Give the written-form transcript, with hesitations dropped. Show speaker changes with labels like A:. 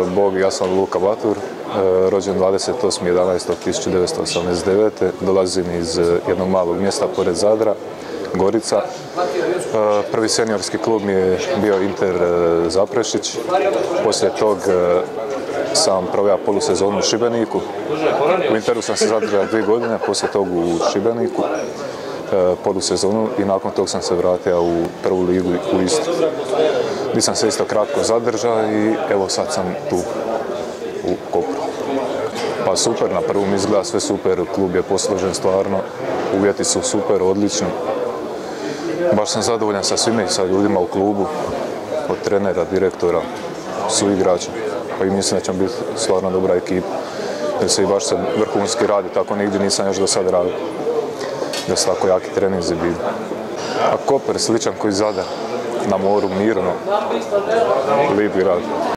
A: Bog, ja sam Luka Batur, rođen 28.11.1989. Dolazim iz jednog malog mjesta pored Zadra, Gorica. Prvi seniorski klub mi je bio Inter Zaprešić. Poslije tog sam proveo polusezonu u Šibeniku. U Interu sam se zadržao 2 godine, poslije tog u Šibeniku polusezonu i nakon tog sam se vratio u prvu ligu u Istru. Gdje sam se isto kratko zadržao i evo sad sam tu u Kopru. Pa super, na prvom izgleda sve super, klub je posložen stvarno, uvjeti su super, odlični. Baš sam zadovoljan sa svime i sa ljudima u klubu, od trenera, direktora, suigrača. Pa i mislim da ćemo biti stvarno dobra ekipa. Jer se i baš se vrhunski radi, tako nigdje nisam još do sad radio. Da su tako jaki treninzi bili. A Koper sličan koji Zadar, na moru, mirno, lijep grad.